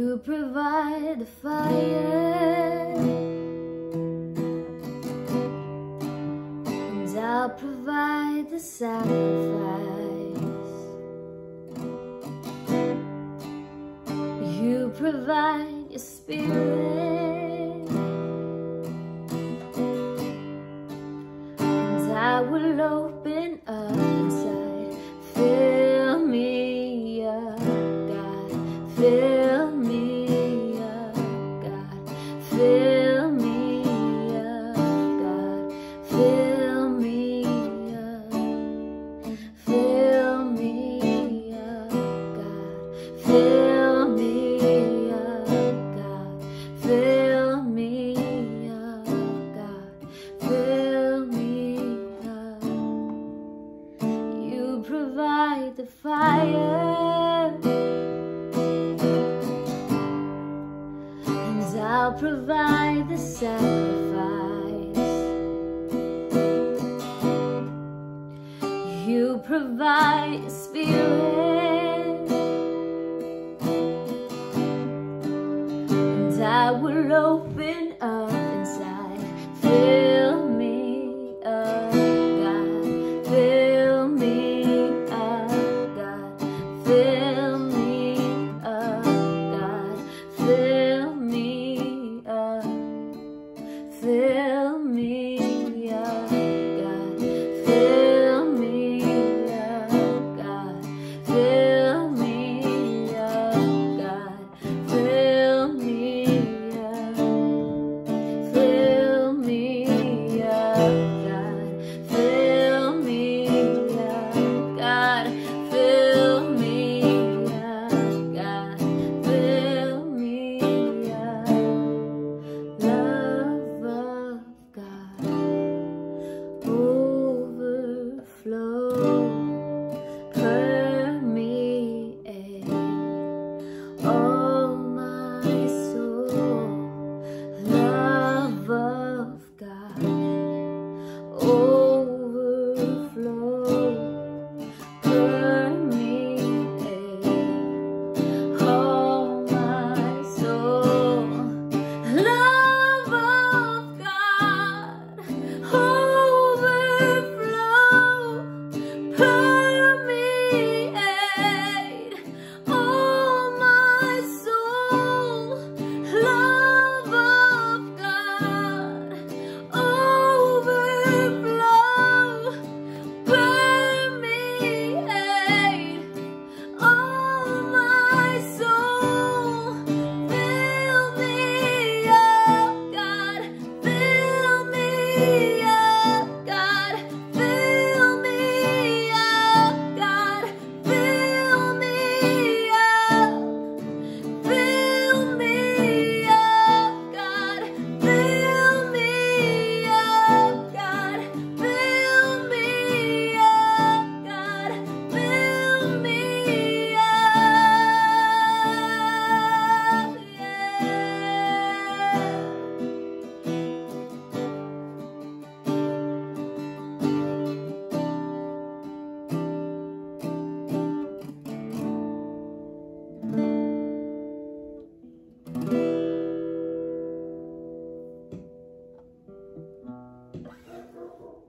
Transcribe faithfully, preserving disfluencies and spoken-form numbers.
You provide the fire, and I'll provide the sacrifice. You provide your spirit, and I will open up inside. Fill me up, God, fill me up, God, fill me up, God, fill me up, fill me up, God, fill me up, God, fill me up, God, fill me up. You provide the fire, and I'll provide the sacrifice. You provide the spirit, and I will open up inside. Fill me up, God, fill me up, God, fill me up, God, fill me up, fill